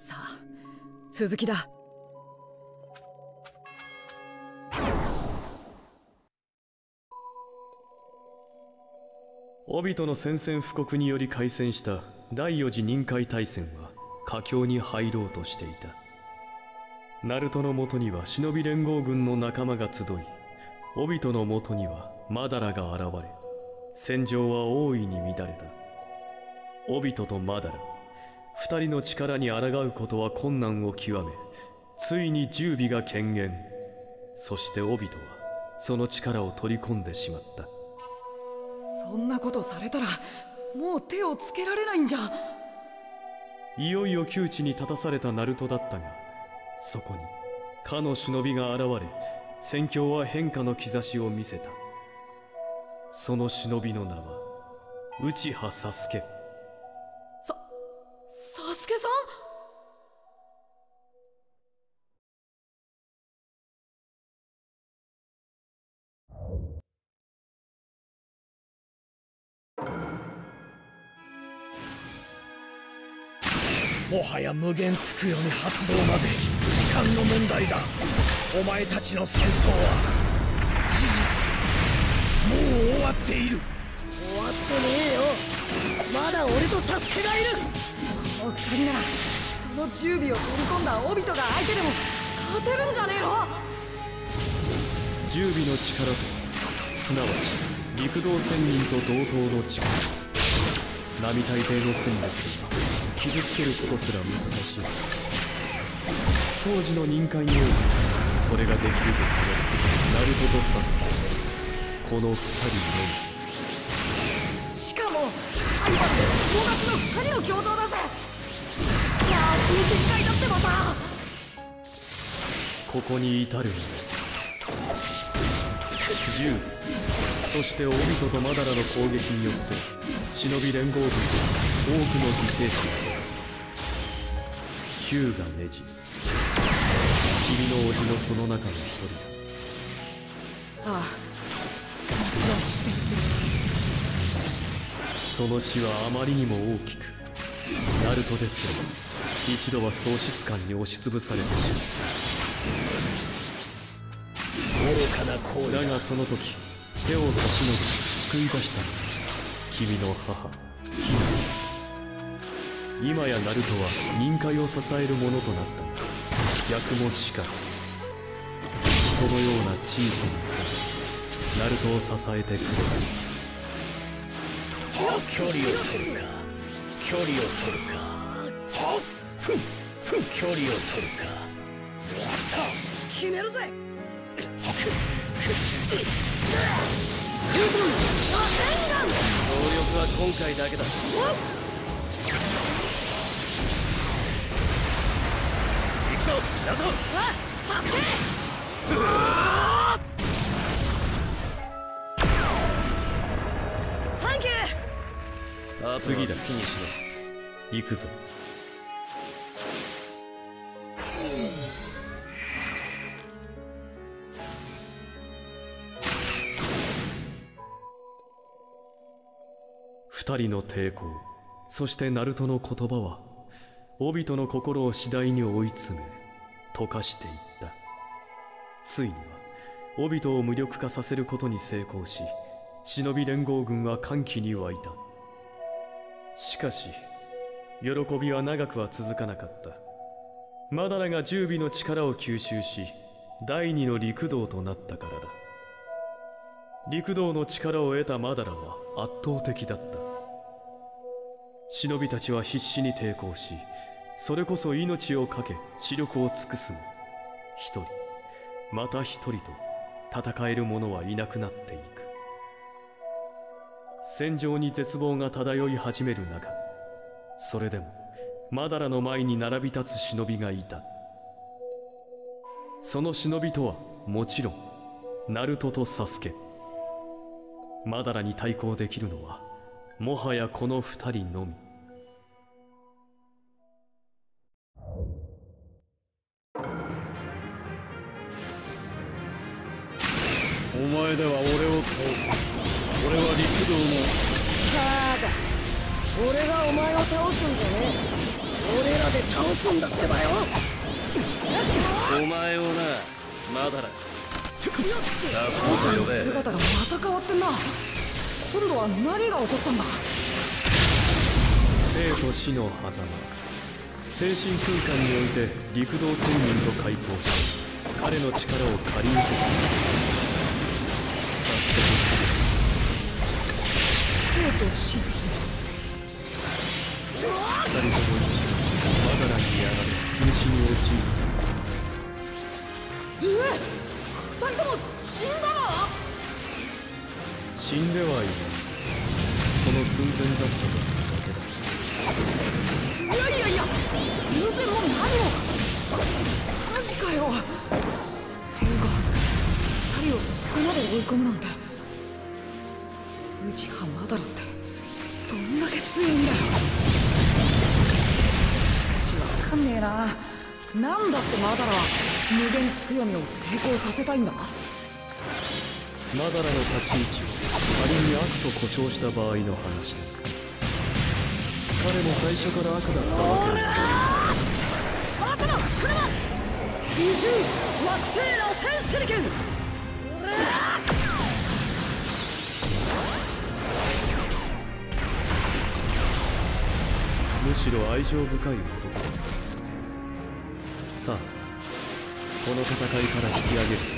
さあ、続きだ。 オビトの宣戦布告により開戦した第四次任海大戦は佳境に入ろうとしていた。ナルトのもとには忍び連合軍の仲間が集い、オビトのもとにはマダラが現れ、戦場は大いに乱れた。オビトとマダラ、二人の力に抗うことは困難を極め、ついに十尾が権限。そしてオビトはその力を取り込んでしまった。 そんなことされたらもう手をつけられないんじゃ。 いよいよ窮地に立たされたナルトだったが、そこにかの忍びが現れ、戦況は変化の兆しを見せた。その忍びの名は内葉サスケ。 サスケさん。 もはや無限つくよに発動まで時間の問題だ。お前たちの戦争は事実もう終わっている。 終わってねえよ。まだ俺とサスケがいる。この二人ならその十尾を取り込んだオビトが相手でも勝てるんじゃねえの。 十尾の力とはすなわち陸道仙人と同等の力。並大抵の戦力では傷つけることすら難しい。当時の任海においてそれができるとすればナルトとサスケ、この二人のみ。 しかも相まって友達の二人の共闘だぜ。じゃあ熱い展開だってばさ。 ここに至るのは十尾、そしてオビトとマダラの攻撃によって忍び連合軍と多くの犠牲者が出た。ヒューがネジ、君の叔父もその中の一人だ。 ああ、もちろん知ってる。 その死はあまりにも大きく、ナルトですら一度は喪失感に押しつぶされてしまう。 愚かな行為だ。 だがその時手を差し伸べ救い出したのは君の母ヒナ。今やナルトは任海を支えるものとなったが、逆もしかり。そのような小さな差がナルトを支えてくれた。 距離を取るか、距離を取るか、距離を取るか。終わった。 決めるぜ。 協力は今回だけだ。行くぞナルト。 サスケ。サンキュー。 次だ。 好きにしろ。 行くぞ。二人の抵抗、そしてナルトの言葉はオビトの心を次第に追い詰め溶かしていった。ついにはオビトを無力化させることに成功し、忍び連合軍は歓喜に沸いた。しかし喜びは長くは続かなかった。マダラが十尾の力を吸収し、第二の陸道となったからだ。陸道の力を得たマダラは圧倒的だった。忍びたちは必死に抵抗し、それこそ命を懸け死力を尽くすも、一人また一人と戦える者はいなくなっていく。戦場に絶望が漂い始める中、それでもマダラの前に並び立つ忍びがいた。その忍びとはもちろんナルトとサスケ。マダラに対抗できるのはもはやこの二人のみ。 お前では俺を倒す。俺は陸道の。 ただ俺がお前を倒すんじゃね俺らで倒すんだってばよ。 お前をな、マダラ。さっさ父ちゃんのと呼べ。 姿がまた変わってんな。今度は何が起こったんだ。 生と死の狭間、精神空間において陸道仙人と開口し、彼の力を借り受けた。サスケ生と死。 二人とも一度マダラにやられ瀕死に陥った。 二人とも死んだの？ 死んではいない。その寸前だったというだけだ。 いやいや、寸前も何も。マジかよ。ていうか、二人をそこまで追い込むなんて。ウチハマダラってどんだけ強いんだよ。しかしわかんねえな。なんだってマダラは無限つくよみを成功させたいんだ。 マダラの立ち位置を仮に悪と呼称した場合の話だ。彼も最初から悪だったわけだ。 赤の車宇宙惑星螺旋手裏剣。 むしろ愛情深い男だ。さあ、この戦いから引き上げるぞ。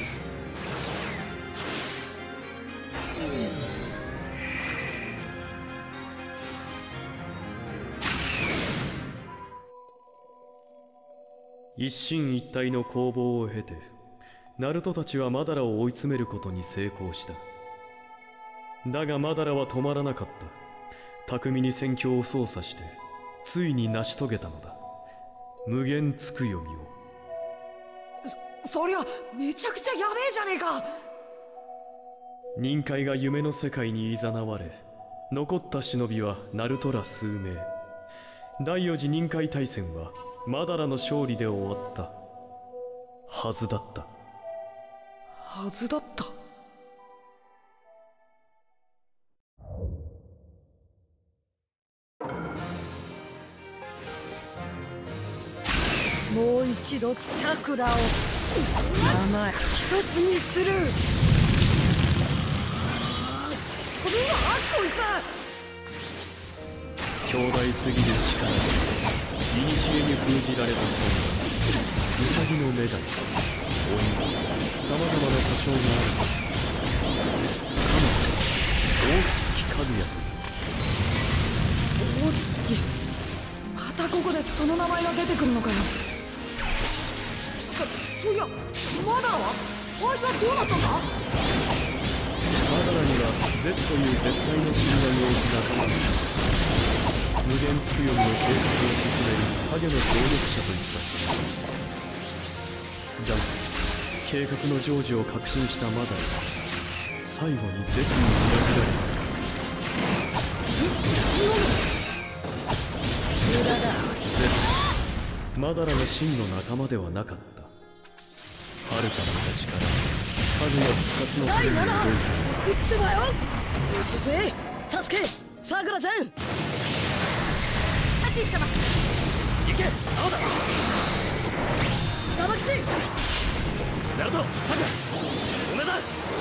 一進一退の攻防を経て、ナルトたちはマダラを追い詰めることに成功した。だがマダラは止まらなかった。巧みに戦況を操作してついに成し遂げたのだ。無限つくよみを。 そりゃめちゃくちゃやべえじゃねえか。 忍界が夢の世界に誘われ、残った忍びはナルトら数名。第4次忍界大戦はマダラの勝利で終わったはずだった。 はずだった。もう一度チャクラを名前一つにする。こいつ強大すぎる力で古に封じられた存在、ウサギの女神、鬼、さまざまな故障がある。かの大筒木かぐやという。 大筒木、またここでその名前が出てくるのかよ。そういやマダラはあいつはどうなったんだ。 マダラには絶という絶対の信頼を置く仲間がいる。無限つくよみの計画を進める影の協力者といった存在だが、計画の成就を確信したマダラは最後に絶に裏切られた。絶、マダラの真の仲間ではなかった。遥か昔から影の復活のために動いた。 撃ってばよ。行くぜサスケ、さくらちゃん。アチ様行け、青だ。 玉吉、 ナルト、サクラ、おめだ。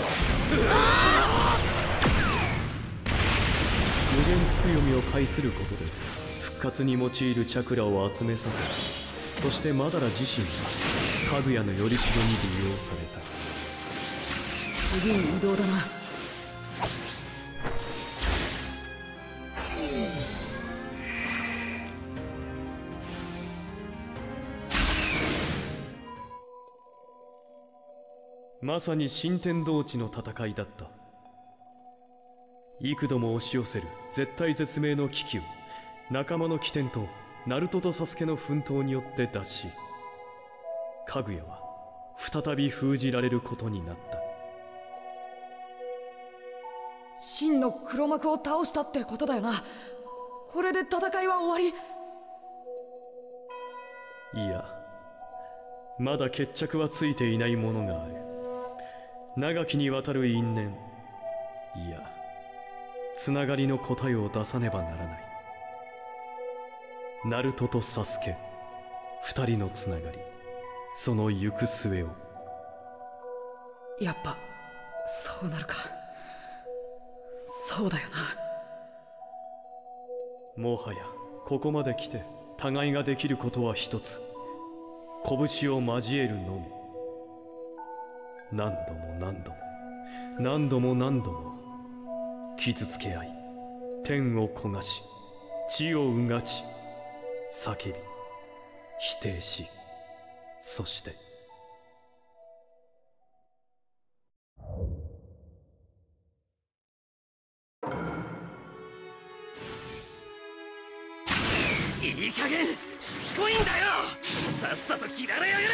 無限つくよみを介することで復活に用いるチャクラを集めさせ、そしてマダラ自身がかぐやのよりしろに利用された。 次に移動だな。 まさに新天道地の戦いだった。幾度も押し寄せる絶体絶命の危機を仲間の起点とナルトとサスケの奮闘によって脱し、かぐやは再び封じられることになった。 真の黒幕を倒したってことだよな。これで戦いは終わり。 いや、まだ決着はついていないものがある。長きにわたる因縁、いやつながりの答えを出さねばならない。 ナルトとサスケ、二人のつながり、その行く末を。 やっぱそうなるか。そうだよな。 もはやここまで来て互いができることは一つ、拳を交えるのみ。何度も何度も何度も何度も傷つけ合い、天を焦がし地をうがち、叫び否定し、そしていい加減しつこいんだよ。さっさと切られやがれ。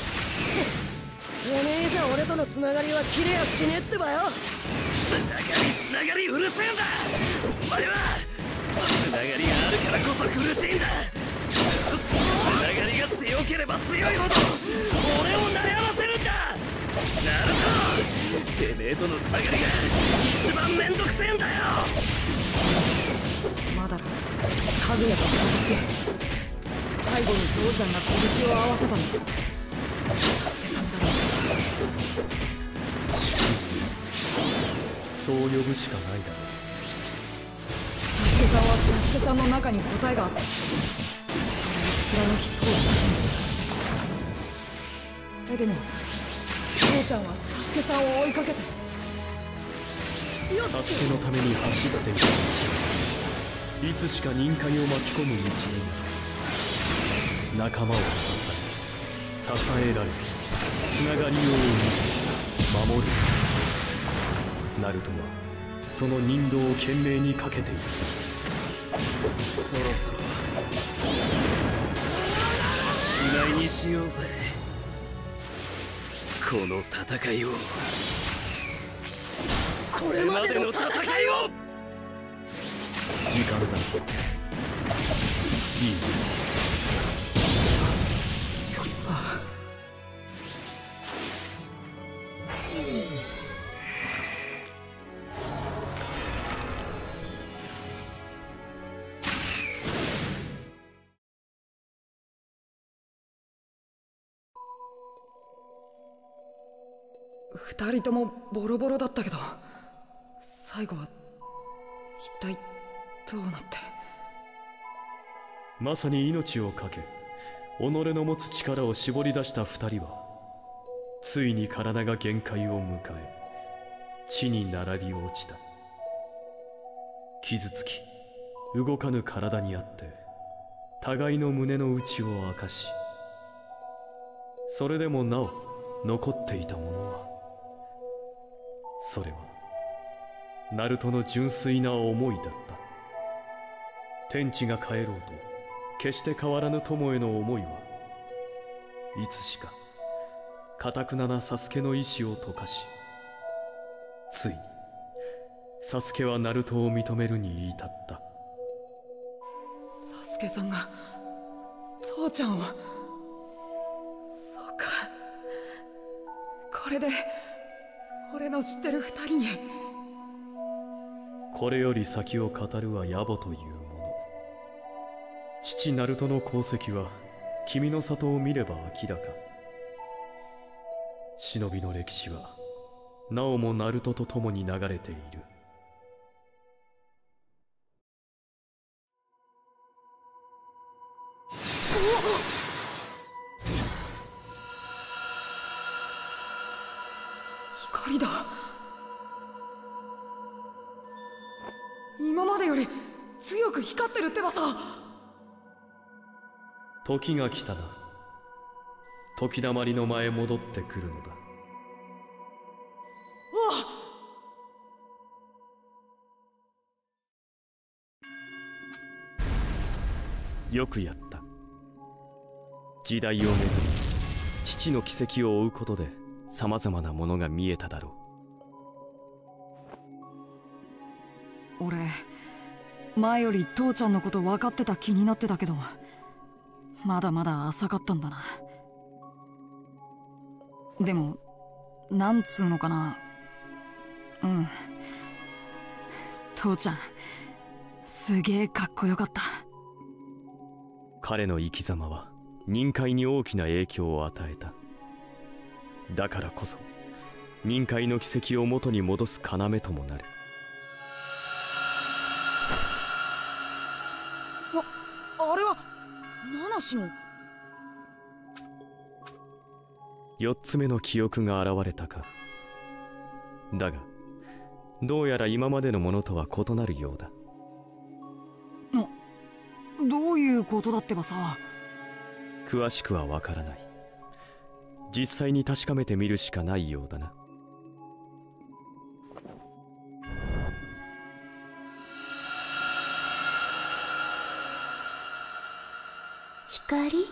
おめえじゃ俺とのつながりは切れやしねえってばよ。 つながりうるせえんだ。お前はつながりがあるからこそ苦しいんだ。つながりが強ければ強いほど俺を悩ませるんだ。なるほど、てめえとのつながりが一番めんどくせえんだよ。 マダラ、かぐやと戦って最後に父ちゃんが拳を合わせたのサスケさんだろう。 そう呼ぶしかないだろう。 サスケさんはサスケさんの中に答えがあった。それを貫き通す。それでも父ちゃんはサスケさんを追いかけて、 サスケのために走っていた道はいつしか忍界を巻き込む道になる。仲間を支えられ、つながりを生み守る。ナルトはその人道を懸命にかけている。 そろそろしまいにしようぜ、この戦いを。これまでの戦いを。 時間だ。いい。 二人ともボロボロだったけど、最後は一体どうなって。 まさに命を懸け己の持つ力を絞り出した二人は、ついに体が限界を迎え地に並び落ちた。傷つき動かぬ体にあって互いの胸の内を明かし、それでもなお残っていたものは、それはナルトの純粋な思いだった。天地が変えろうと決して変わらぬ友への思いは、いつしか頑くななサスケの意志を溶かし、ついにサスケはナルトを認めるに言い立った。 サスケさんが父ちゃんを。そうか、これで俺の知ってる二人に。 これより先を語るは野暮というもの。父ナルトの功績は君の里を見れば明らか。忍びの歴史はなおもナルトと共に流れている。 光だ。今までより強く光ってるってばさ。 時が来たな。時だまりの前へ戻ってくるのだ。よくやった。時代をめぐり父の軌跡を追うことでさまざまなものが見えただろう。俺前より父ちゃんのこと分かってた気になってたけど、まだまだ浅かったんだな。でもなんつうのかな、父ちゃんすげえかっこよかった。 彼の生き様は忍界に大きな影響を与えた。だからこそ忍界の軌跡を元に戻す要ともなる。 あれは七種の。 4つ目の記憶が現れたか。だがどうやら今までのものとは異なるようだ。 どういうことだってばさ。 詳しくはわからない。実際に確かめてみるしかないようだな。 光？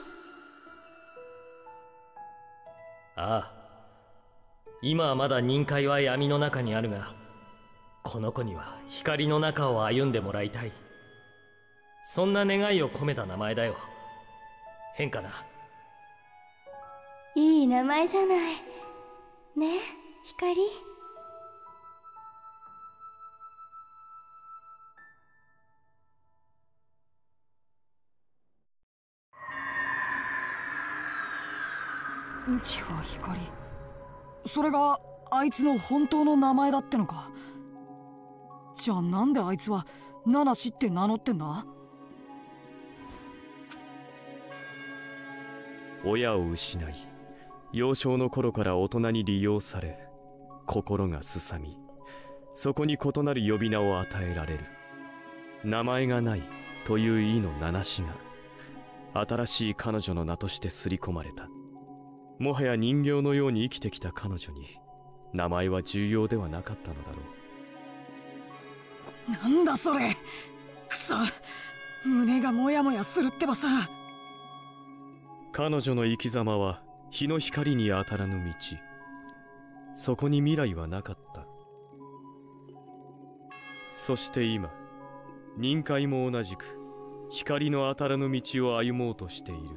ああ、今はまだ忍界は闇の中にあるが、この子には光の中を歩んでもらいたい。そんな願いを込めた名前だよ。変かな。 いい名前じゃない。ねえ、光。 内葉光。それがあいつの本当の名前だってのか。じゃあなんであいつは七種って名乗ってんだ。 親を失い幼少の頃から大人に利用され、心がすさみ、そこに異なる呼び名を与えられる。名前がないという意の七種が新しい彼女の名として刷り込まれた。もはや人形のように生きてきた彼女に名前は重要ではなかったのだろう。 なんだそれ。くそ、胸がモヤモヤするってばさ。 彼女の生き様は日の光に当たらぬ道。そこに未来はなかった。そして今、忍界も同じく光の当たらぬ道を歩もうとしている。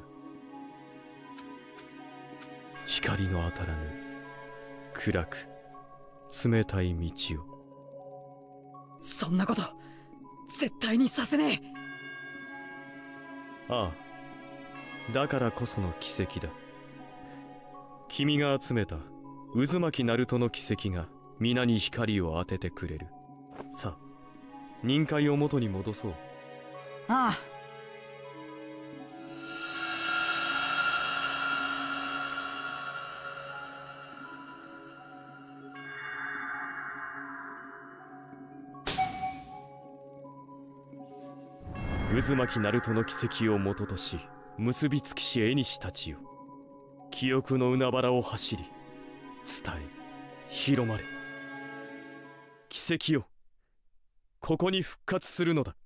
光の当たらぬ暗く冷たい道を。 そんなこと絶対にさせねえ。 ああ、だからこその奇跡だ。君が集めた渦巻きナルトの奇跡が皆に光を当ててくれる。さあ、忍界を元に戻そう。 ああ。 渦巻きナルトの奇跡をもととし結びつきし縁たちよ、記憶の海原を走り伝え広まれ。奇跡よ、ここに復活するのだ。